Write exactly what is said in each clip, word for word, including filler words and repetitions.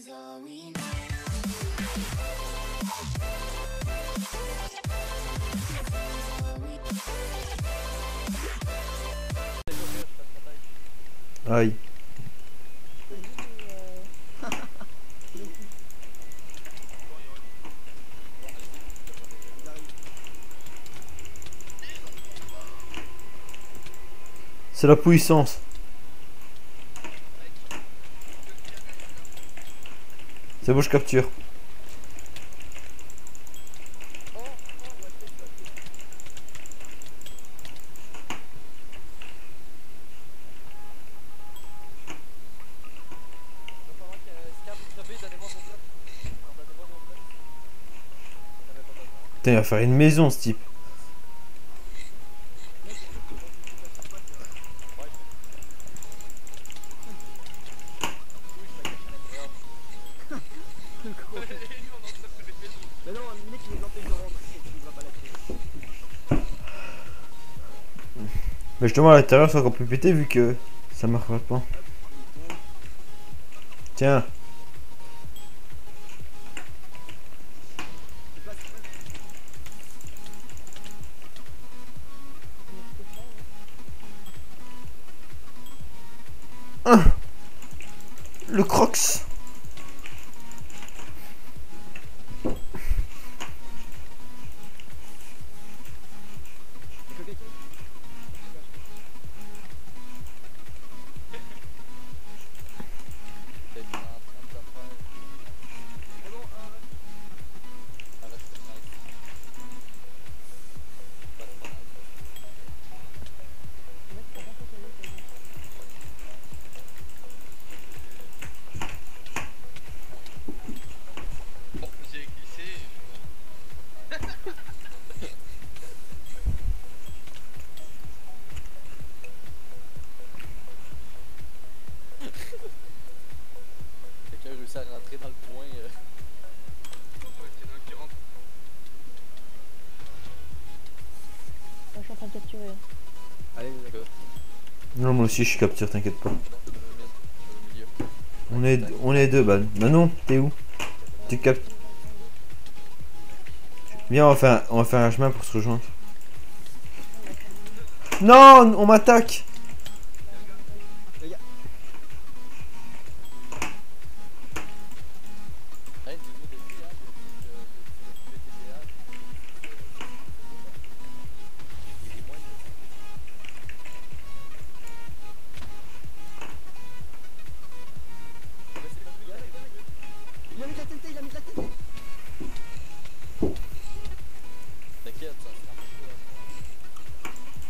Aïe. C'est la puissance. C'est bon, je capture. Putain, il va faire une maison ce type. Mais justement à l'intérieur c'est encore plus pété vu que ça marche pas. Tiens. Ah, le crocs. Quelqu'un réussit à rentrer dans le point. Euh... Je suis en train de capturer. Allez, d'accord. Non, moi aussi je suis capture, t'inquiète pas. On est, on est deux balles. Manon, t'es où? Tu captes? Viens, on va faire, on va faire un chemin pour se rejoindre. Non, on m'attaque. Il a mis de la T N T, il a mis de la T N T. T'inquiète, ça sera un peu.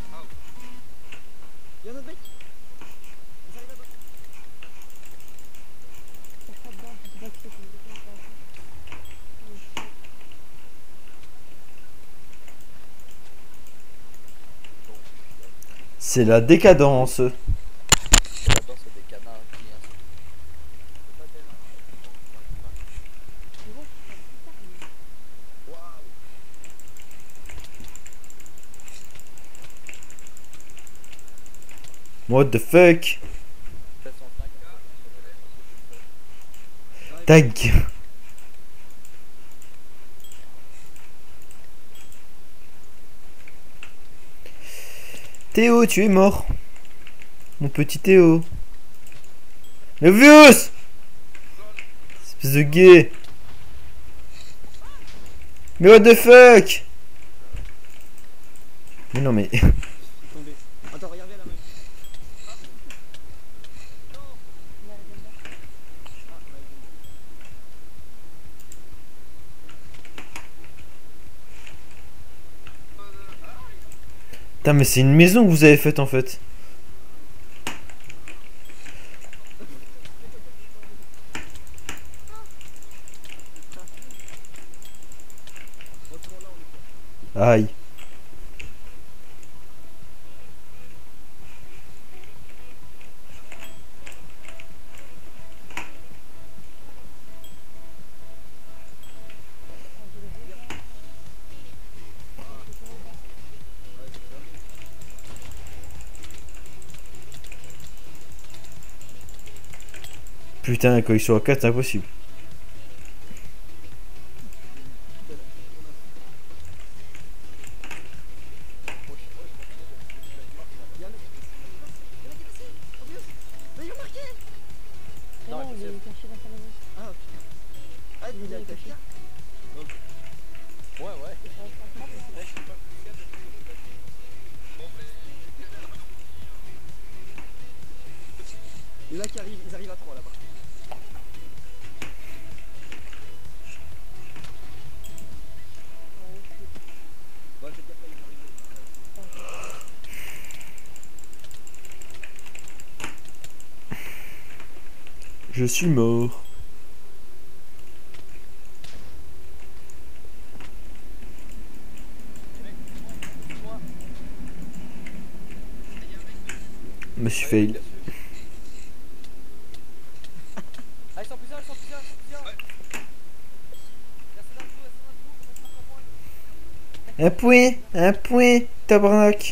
Il y a un autre mec. Ils arrivent là-bas. C'est la décadence. J'adore ce des canards qui hein. What the fuck? Tag. Théo, tu es mort. Mon petit Théo. Levius! Espèce de gay. Mais what the fuck? Mais non mais... Attends, regardez la main. Putain mais c'est une maison que vous avez faite en fait. Aïe. Putain, quand ils sont à quatre, c'est impossible. est caché dans sa maison. Ah, ok. Ah, mais il a caché. Ouais, ouais. Il y en a qui arrivent, ils arrivent à trois là-bas. Ouais, faites gaffe là, ils arrivent. Je suis mort. Je me suis fail. Ah, ils sont plusieurs, ils sont plusieurs, ils sont plusieurs. Restez dans le trou, restez dans le trou, on marque un point. Un point, un point, tabarnak.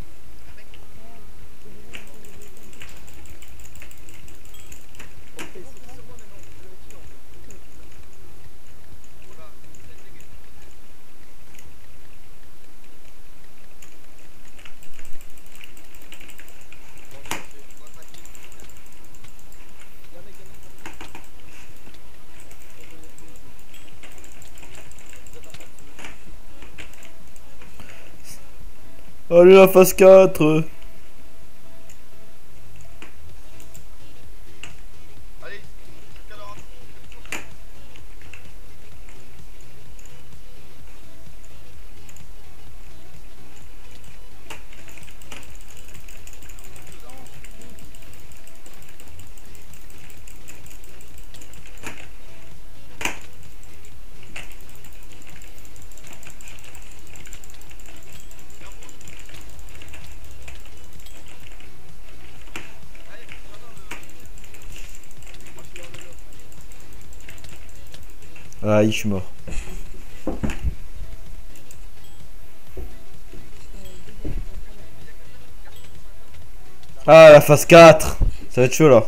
Ok, c'est sur moi maintenant, je le tue en fait. Ok, ok, ça. Il y a un mec, il y a un mec, il y a un mec. Vous êtes en train de tuer. Allez, la phase quatre. Allez, jusqu'à l'heure. Aïe, je suis mort. Ah, la phase quatre. Ça va être chaud là.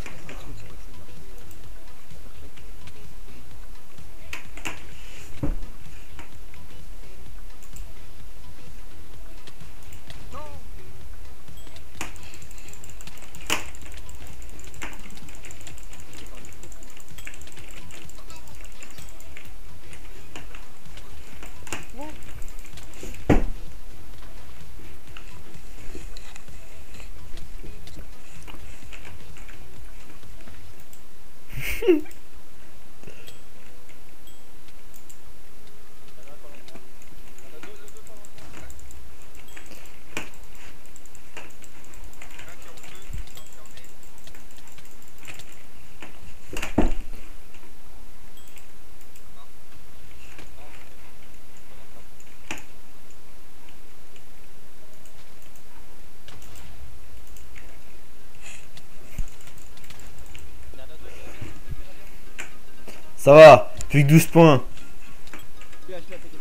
Ça va, plus que douze points. Je vais attaquer.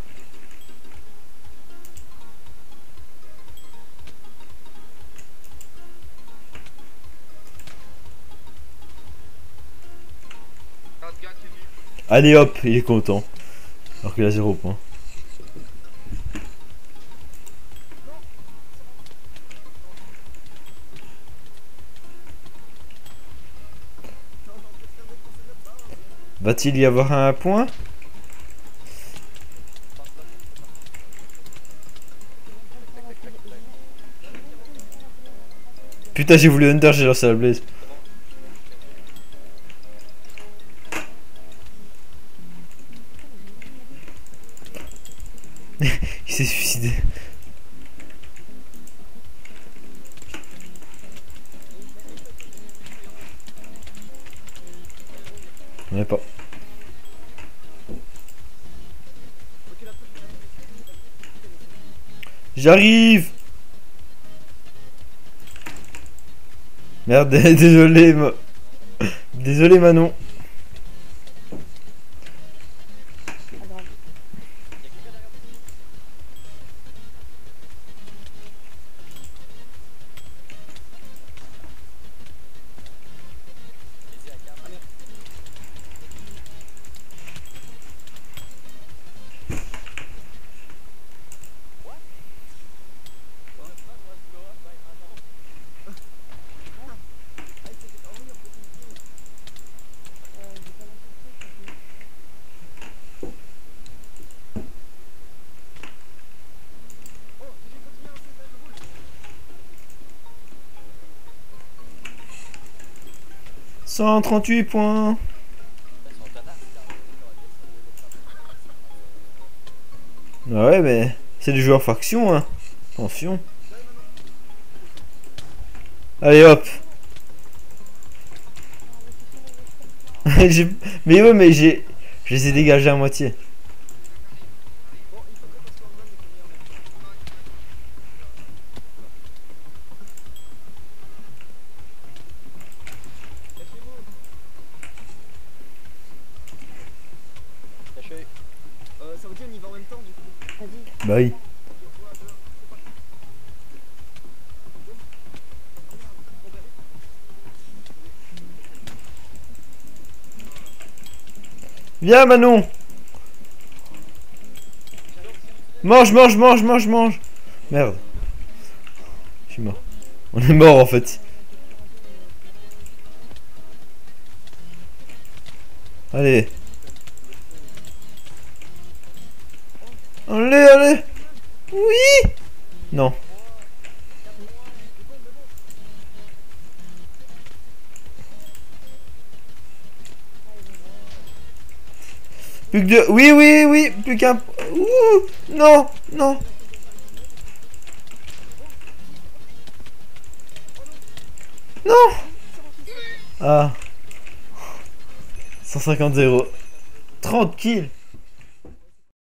quatre gars qui est venu. Allez hop, il est content. Alors qu'il a zéro point. Va-t-il y avoir un point? Putain, j'ai voulu Under, j'ai lancé la blaze. Il s'est suicidé. On est pas. J'arrive. Merde, désolé, ma... désolé Manon. Pas grave. cent trente-huit points. Ils sont connards. Ah ouais, mais c'est du joueur faction, hein. Attention. Allez hop. J'ai- mais ouais, mais j'ai. Je les ai dégagés à moitié. Bon, il faudrait parce qu'en run, il faut venir en même temps. Cachez-vous. Caché. Euh, ça vous dit on y va en même temps du coup. Vas-y. Bah oui. trois, deux, c'est parti. Boum. Oh merde, Robert. Viens, Manon. Mange, mange, mange, mange, mange. Merde. Je suis mort. On est mort en fait. Allez. Allez, allez. Oui. Non. Plus que deux. Oui, oui, oui. Plus qu'un. Ouh. Non, non. Non. Ah. cent cinquante zéro. trente kills.